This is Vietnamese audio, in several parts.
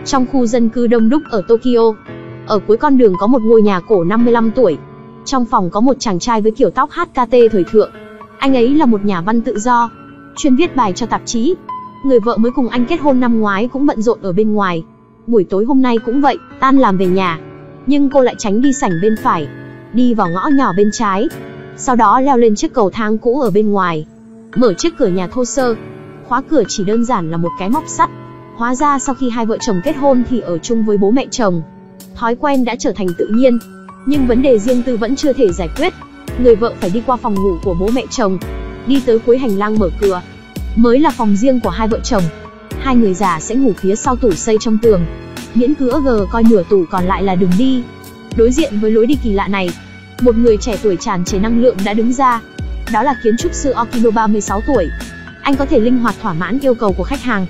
trong khu dân cư đông đúc ở Tokyo. Ở cuối con đường có một ngôi nhà cổ 55 tuổi. Trong phòng có một chàng trai với kiểu tóc HKT thời thượng. Anh ấy là một nhà văn tự do, chuyên viết bài cho tạp chí. Người vợ mới cùng anh kết hôn năm ngoái cũng bận rộn ở bên ngoài. Buổi tối hôm nay cũng vậy, tan làm về nhà, nhưng cô lại tránh đi sảnh bên phải, đi vào ngõ nhỏ bên trái. Sau đó leo lên chiếc cầu thang cũ ở bên ngoài, mở chiếc cửa nhà thô sơ. Khóa cửa chỉ đơn giản là một cái móc sắt. Hóa ra sau khi hai vợ chồng kết hôn thì ở chung với bố mẹ chồng. Thói quen đã trở thành tự nhiên, nhưng vấn đề riêng tư vẫn chưa thể giải quyết. Người vợ phải đi qua phòng ngủ của bố mẹ chồng, đi tới cuối hành lang mở cửa, mới là phòng riêng của hai vợ chồng. Hai người già sẽ ngủ phía sau tủ xây trong tường, miễn cứ coi nửa tủ còn lại là đường đi. Đối diện với lối đi kỳ lạ này, một người trẻ tuổi tràn trề năng lượng đã đứng ra. Đó là kiến trúc sư Okino 36 tuổi. Anh có thể linh hoạt thỏa mãn yêu cầu của khách hàng,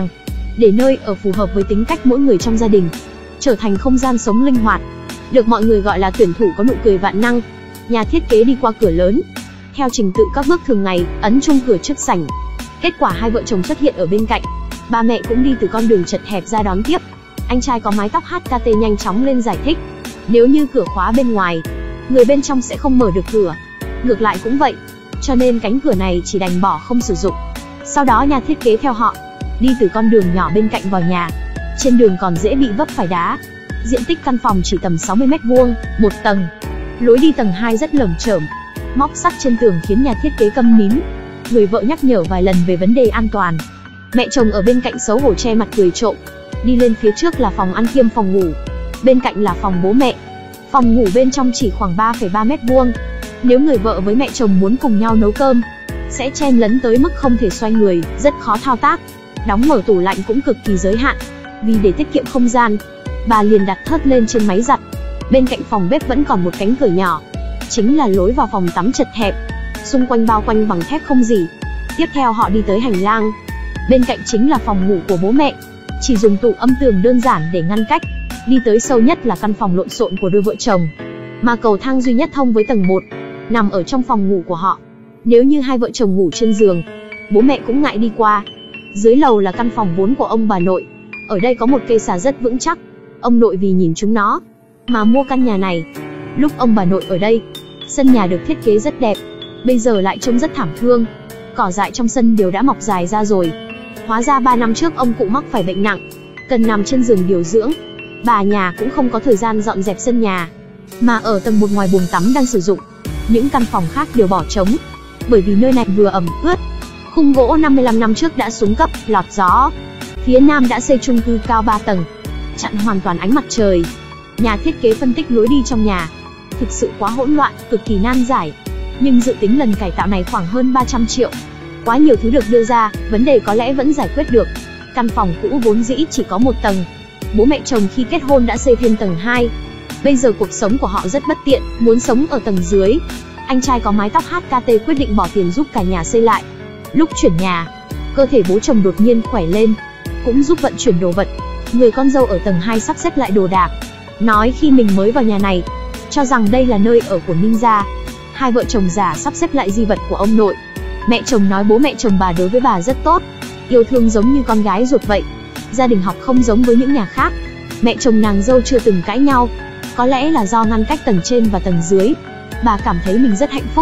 để nơi ở phù hợp với tính cách mỗi người trong gia đình, trở thành không gian sống linh hoạt, được mọi người gọi là tuyển thủ có nụ cười vạn năng. Nhà thiết kế đi qua cửa lớn, theo trình tự các bước thường ngày, ấn chuông cửa trước sảnh. Kết quả hai vợ chồng xuất hiện ở bên cạnh. Ba mẹ cũng đi từ con đường chật hẹp ra đón tiếp. Anh trai có mái tóc HKT nhanh chóng lên giải thích, nếu như cửa khóa bên ngoài, người bên trong sẽ không mở được cửa. Ngược lại cũng vậy, cho nên cánh cửa này chỉ đành bỏ không sử dụng. Sau đó nhà thiết kế theo họ, đi từ con đường nhỏ bên cạnh vào nhà. Trên đường còn dễ bị vấp phải đá. Diện tích căn phòng chỉ tầm 60 m², một tầng. Lối đi tầng 2 rất lởm chởm. Móc sắt trên tường khiến nhà thiết kế câm nín. Người vợ nhắc nhở vài lần về vấn đề an toàn. Mẹ chồng ở bên cạnh xấu hổ che mặt cười trộm. Đi lên phía trước là phòng ăn kiêm phòng ngủ. Bên cạnh là phòng bố mẹ. Phòng ngủ bên trong chỉ khoảng 3,3 m². Nếu người vợ với mẹ chồng muốn cùng nhau nấu cơm, sẽ chen lấn tới mức không thể xoay người, rất khó thao tác. Đóng mở tủ lạnh cũng cực kỳ giới hạn. Vì để tiết kiệm không gian, bà liền đặt thớt lên trên máy giặt. Bên cạnh phòng bếp vẫn còn một cánh cửa nhỏ, chính là lối vào phòng tắm chật hẹp, xung quanh bao quanh bằng thép không rỉ. Tiếp theo họ đi tới hành lang. Bên cạnh chính là phòng ngủ của bố mẹ, chỉ dùng tủ âm tường đơn giản để ngăn cách. Đi tới sâu nhất là căn phòng lộn xộn của đôi vợ chồng, mà cầu thang duy nhất thông với tầng 1, nằm ở trong phòng ngủ của họ. Nếu như hai vợ chồng ngủ trên giường, bố mẹ cũng ngại đi qua. Dưới lầu là căn phòng vốn của ông bà nội. Ở đây có một cây xà rất vững chắc. Ông nội vì nhìn chúng nó mà mua căn nhà này. Lúc ông bà nội ở đây, sân nhà được thiết kế rất đẹp, bây giờ lại trông rất thảm thương. Cỏ dại trong sân đều đã mọc dài ra rồi. Hóa ra 3 năm trước ông cụ mắc phải bệnh nặng, cần nằm trên giường điều dưỡng. Bà nhà cũng không có thời gian dọn dẹp sân nhà, mà ở tầng 1 ngoài buồng tắm đang sử dụng. Những căn phòng khác đều bỏ trống, bởi vì nơi này vừa ẩm ướt. Khung gỗ 55 năm trước đã xuống cấp, lọt gió. Phía nam đã xây chung cư cao 3 tầng, chặn hoàn toàn ánh mặt trời. Nhà thiết kế phân tích lối đi trong nhà, thực sự quá hỗn loạn, cực kỳ nan giải. Nhưng dự tính lần cải tạo này khoảng hơn 300 triệu. Quá nhiều thứ được đưa ra, vấn đề có lẽ vẫn giải quyết được. Căn phòng cũ vốn dĩ chỉ có 1 tầng. Bố mẹ chồng khi kết hôn đã xây thêm tầng 2. Bây giờ cuộc sống của họ rất bất tiện, muốn sống ở tầng dưới. Anh trai có mái tóc HKT quyết định bỏ tiền giúp cả nhà xây lại. Lúc chuyển nhà, cơ thể bố chồng đột nhiên khỏe lên, cũng giúp vận chuyển đồ vật. Người con dâu ở tầng 2 sắp xếp lại đồ đạc, nói khi mình mới vào nhà này, cho rằng đây là nơi ở của ninja. Hai vợ chồng già sắp xếp lại di vật của ông nội. Mẹ chồng nói bố mẹ chồng bà đối với bà rất tốt, yêu thương giống như con gái ruột vậy. Gia đình học không giống với những nhà khác. Mẹ chồng nàng dâu chưa từng cãi nhau, có lẽ là do ngăn cách tầng trên và tầng dưới. Bà cảm thấy mình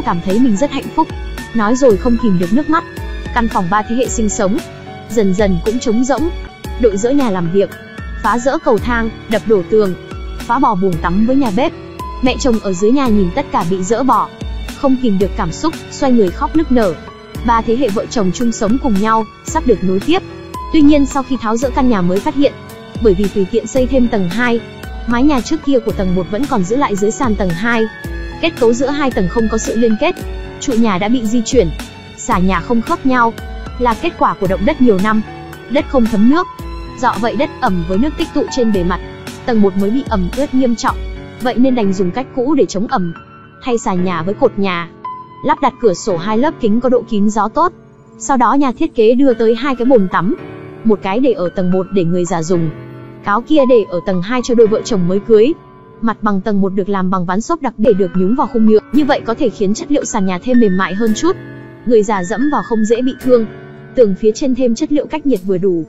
rất hạnh phúc, nói rồi không kìm được nước mắt. Căn phòng 3 thế hệ sinh sống, dần dần cũng trống rỗng. Đội dỡ nhà làm việc, phá rỡ cầu thang, đập đổ tường, phá bỏ buồng tắm với nhà bếp. Mẹ chồng ở dưới nhà nhìn tất cả bị dỡ bỏ, không kìm được cảm xúc, xoay người khóc nức nở. 3 thế hệ vợ chồng chung sống cùng nhau, sắp được nối tiếp. Tuy nhiên sau khi tháo dỡ căn nhà mới phát hiện, bởi vì tùy tiện xây thêm tầng 2, mái nhà trước kia của tầng 1 vẫn còn giữ lại dưới sàn tầng 2. Kết cấu giữa 2 tầng không có sự liên kết, trụ nhà đã bị di chuyển, xà nhà không khớp nhau, là kết quả của động đất nhiều năm. Đất không thấm nước, dọ vậy đất ẩm với nước tích tụ trên bề mặt. Tầng 1 mới bị ẩm ướt nghiêm trọng, vậy nên đành dùng cách cũ để chống ẩm, thay xà nhà với cột nhà, lắp đặt cửa sổ 2 lớp kính có độ kín gió tốt. Sau đó nhà thiết kế đưa tới 2 cái bồn tắm, một cái để ở tầng 1 để người già dùng, cáo kia để ở tầng 2 cho đôi vợ chồng mới cưới. Mặt bằng tầng 1 được làm bằng ván xốp đặc để được nhúng vào khung nhựa, như vậy có thể khiến chất liệu sàn nhà thêm mềm mại hơn chút, người già dẫm vào không dễ bị thương. Tường phía trên thêm chất liệu cách nhiệt vừa đủ.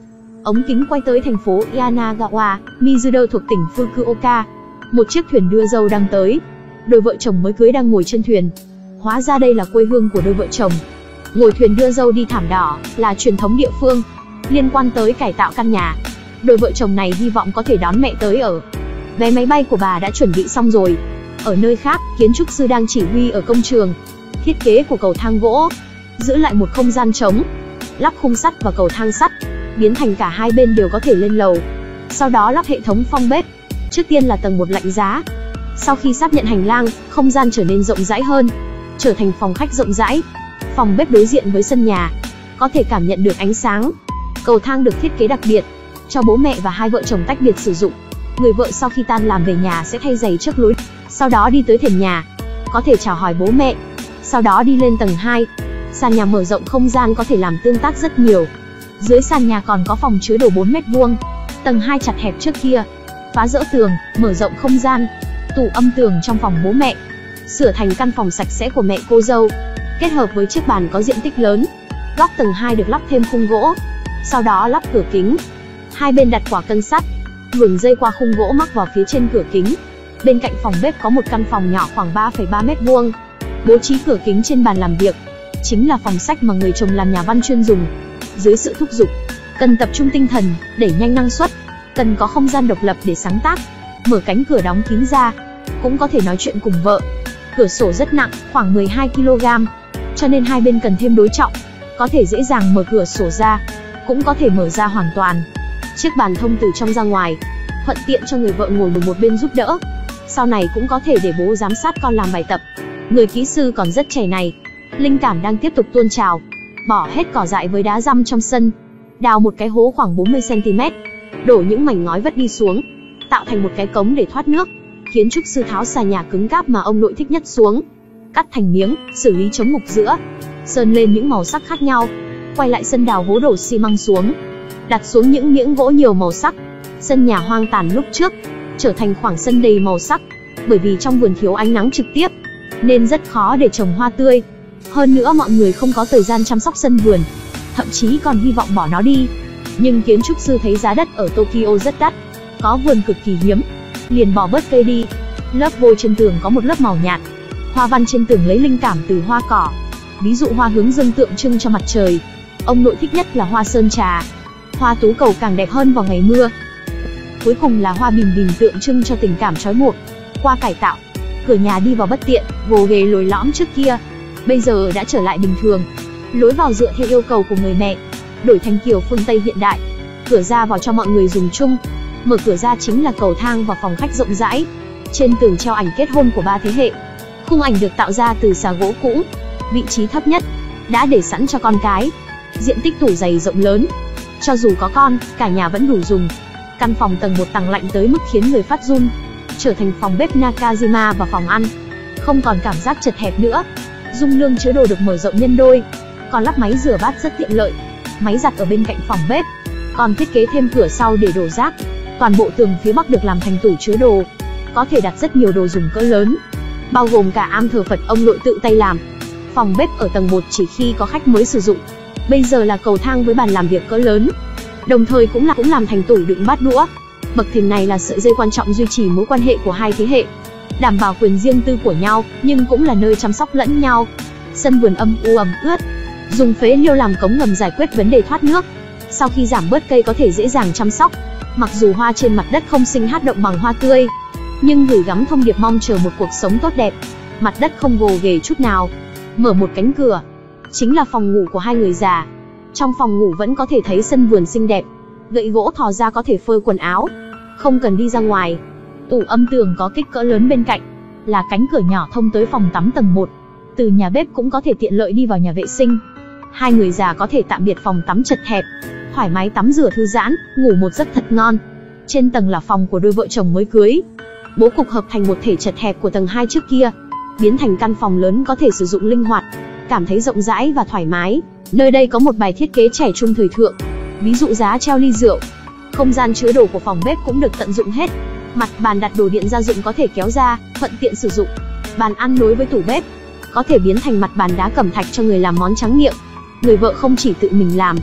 Ống kính quay tới thành phố Yanagawa, Mizudo thuộc tỉnh Fukuoka. Một chiếc thuyền đưa dâu đang tới. Đôi vợ chồng mới cưới đang ngồi trên thuyền. Hóa ra đây là quê hương của đôi vợ chồng. Ngồi thuyền đưa dâu đi thảm đỏ là truyền thống địa phương, liên quan tới cải tạo căn nhà. Đôi vợ chồng này hy vọng có thể đón mẹ tới ở. Vé máy bay của bà đã chuẩn bị xong rồi. Ở nơi khác, kiến trúc sư đang chỉ huy ở công trường. Thiết kế của cầu thang gỗ, giữ lại một không gian trống, lắp khung sắt và cầu thang sắt, biến thành cả hai bên đều có thể lên lầu. Sau đó lắp hệ thống phong bếp. Trước tiên là tầng 1 lạnh giá. Sau khi sáp nhận hành lang, không gian trở nên rộng rãi hơn, trở thành phòng khách rộng rãi. Phòng bếp đối diện với sân nhà, có thể cảm nhận được ánh sáng. Cầu thang được thiết kế đặc biệt, cho bố mẹ và hai vợ chồng tách biệt sử dụng. Người vợ sau khi tan làm về nhà sẽ thay giày trước lối, sau đó đi tới thềm nhà, có thể chào hỏi bố mẹ. Sau đó đi lên tầng 2. Sàn nhà mở rộng không gian có thể làm tương tác rất nhiều. Dưới sàn nhà còn có phòng chứa đồ 4 m². Tầng 2 chặt hẹp trước kia, phá dỡ tường, mở rộng không gian. Tủ âm tường trong phòng bố mẹ, sửa thành căn phòng sạch sẽ của mẹ cô dâu, kết hợp với chiếc bàn có diện tích lớn. Góc tầng 2 được lắp thêm khung gỗ, sau đó lắp cửa kính. Hai bên đặt quả cân sắt, luồn dây qua khung gỗ mắc vào phía trên cửa kính. Bên cạnh phòng bếp có một căn phòng nhỏ khoảng 3,3 m². Bố trí cửa kính trên bàn làm việc, chính là phòng sách mà người chồng làm nhà văn chuyên dùng. Dưới sự thúc giục, cần tập trung tinh thần, đẩy nhanh năng suất, cần có không gian độc lập để sáng tác. Mở cánh cửa đóng kín ra, cũng có thể nói chuyện cùng vợ. Cửa sổ rất nặng, khoảng 12 kg, cho nên hai bên cần thêm đối trọng. Có thể dễ dàng mở cửa sổ ra, cũng có thể mở ra hoàn toàn. Chiếc bàn thông từ trong ra ngoài, thuận tiện cho người vợ ngồi một bên giúp đỡ. Sau này cũng có thể để bố giám sát con làm bài tập. Người kỹ sư còn rất trẻ này, linh cảm đang tiếp tục tuôn trào. Bỏ hết cỏ dại với đá răm trong sân, đào một cái hố khoảng 40 cm, đổ những mảnh ngói vất đi xuống, tạo thành một cái cống để thoát nước. Kiến trúc sư tháo xà nhà cứng cáp mà ông nội thích nhất xuống, cắt thành miếng, xử lý chống mục giữa, sơn lên những màu sắc khác nhau. Quay lại sân đào hố đổ xi măng xuống, đặt xuống những miếng gỗ nhiều màu sắc. Sân nhà hoang tàn lúc trước trở thành khoảng sân đầy màu sắc. Bởi vì trong vườn thiếu ánh nắng trực tiếp, nên rất khó để trồng hoa tươi. Hơn nữa mọi người không có thời gian chăm sóc sân vườn, thậm chí còn hy vọng bỏ nó đi. Nhưng kiến trúc sư thấy giá đất ở Tokyo rất đắt, có vườn cực kỳ hiếm, liền bỏ bớt cây đi. Lớp vôi trên tường có một lớp màu nhạt. Hoa văn trên tường lấy linh cảm từ hoa cỏ, ví dụ hoa hướng dương tượng trưng cho mặt trời. Ông nội thích nhất là hoa sơn trà. Hoa tú cầu càng đẹp hơn vào ngày mưa. Cuối cùng là hoa bìm bìm tượng trưng cho tình cảm trói buộc. Qua cải tạo, cửa nhà đi vào bất tiện, gồ ghề lồi lõm trước kia, bây giờ đã trở lại bình thường. Lối vào dựa theo yêu cầu của người mẹ, đổi thành kiểu phương Tây hiện đại. Cửa ra vào cho mọi người dùng chung. Mở cửa ra chính là cầu thang và phòng khách rộng rãi. Trên tường treo ảnh kết hôn của 3 thế hệ. Khung ảnh được tạo ra từ xà gỗ cũ. Vị trí thấp nhất đã để sẵn cho con cái. Diện tích tủ giày rộng lớn, cho dù có con, cả nhà vẫn đủ dùng. Căn phòng tầng 1 tàng lạnh tới mức khiến người phát run, trở thành phòng bếp Nakajima và phòng ăn. Không còn cảm giác chật hẹp nữa. Dung lượng chứa đồ được mở rộng nhân đôi. Còn lắp máy rửa bát rất tiện lợi. Máy giặt ở bên cạnh phòng bếp. Còn thiết kế thêm cửa sau để đổ rác. Toàn bộ tường phía bắc được làm thành tủ chứa đồ, có thể đặt rất nhiều đồ dùng cỡ lớn, bao gồm cả am thờ Phật ông nội tự tay làm. Phòng bếp ở tầng 1 chỉ khi có khách mới sử dụng. Bây giờ là cầu thang với bàn làm việc cỡ lớn, đồng thời cũng làm thành tủ đựng bát đũa. Bậc thềm này là sợi dây quan trọng duy trì mối quan hệ của hai thế hệ, đảm bảo quyền riêng tư của nhau, nhưng cũng là nơi chăm sóc lẫn nhau. Sân vườn âm u ẩm ướt, dùng phế liêu làm cống ngầm giải quyết vấn đề thoát nước. Sau khi giảm bớt cây có thể dễ dàng chăm sóc. Mặc dù hoa trên mặt đất không sinh hát động bằng hoa tươi, nhưng gửi gắm thông điệp mong chờ một cuộc sống tốt đẹp. Mặt đất không gồ ghề chút nào. Mở một cánh cửa, chính là phòng ngủ của hai người già. Trong phòng ngủ vẫn có thể thấy sân vườn xinh đẹp. Gậy gỗ thò ra có thể phơi quần áo, không cần đi ra ngoài. Tủ âm tường có kích cỡ lớn bên cạnh, là cánh cửa nhỏ thông tới phòng tắm tầng 1. Từ nhà bếp cũng có thể tiện lợi đi vào nhà vệ sinh. Hai người già có thể tạm biệt phòng tắm chật hẹp, thoải mái tắm rửa thư giãn, ngủ một giấc thật ngon. Trên tầng là phòng của đôi vợ chồng mới cưới. Bố cục hợp thành một thể chật hẹp của tầng 2 trước kia, biến thành căn phòng lớn có thể sử dụng linh hoạt, cảm thấy rộng rãi và thoải mái. Nơi đây có một bài thiết kế trẻ trung thời thượng, ví dụ giá treo ly rượu. Không gian chứa đồ của phòng bếp cũng được tận dụng hết. Mặt bàn đặt đồ điện gia dụng có thể kéo ra, thuận tiện sử dụng. Bàn ăn nối với tủ bếp, có thể biến thành mặt bàn đá cẩm thạch cho người làm món tráng miệng. Người vợ không chỉ tự mình làm,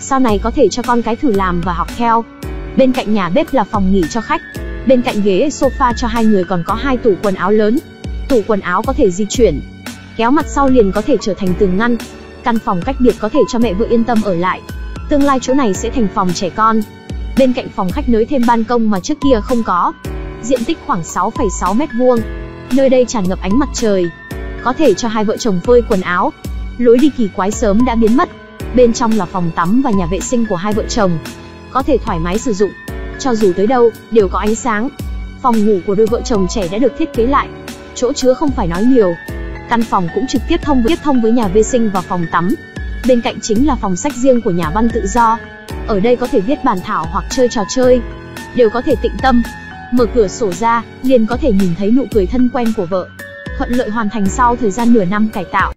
sau này có thể cho con cái thử làm và học theo. Bên cạnh nhà bếp là phòng nghỉ cho khách. Bên cạnh ghế sofa cho hai người còn có 2 tủ quần áo lớn. Tủ quần áo có thể di chuyển, kéo mặt sau liền có thể trở thành tường ngăn. Căn phòng cách biệt có thể cho mẹ vợ yên tâm ở lại. Tương lai chỗ này sẽ thành phòng trẻ con. Bên cạnh phòng khách nới thêm ban công mà trước kia không có. Diện tích khoảng 6,6 m². Nơi đây tràn ngập ánh mặt trời, có thể cho hai vợ chồng phơi quần áo. Lối đi kỳ quái sớm đã biến mất. Bên trong là phòng tắm và nhà vệ sinh của hai vợ chồng, có thể thoải mái sử dụng. Cho dù tới đâu, đều có ánh sáng. Phòng ngủ của đôi vợ chồng trẻ đã được thiết kế lại. Chỗ chứa không phải nói nhiều. Căn phòng cũng trực tiếp thông với nhà vệ sinh và phòng tắm. Bên cạnh chính là phòng sách riêng của nhà văn tự do. Ở đây có thể viết bản thảo hoặc chơi trò chơi, đều có thể tĩnh tâm. Mở cửa sổ ra, liền có thể nhìn thấy nụ cười thân quen của vợ. Thuận lợi hoàn thành sau thời gian nửa năm cải tạo.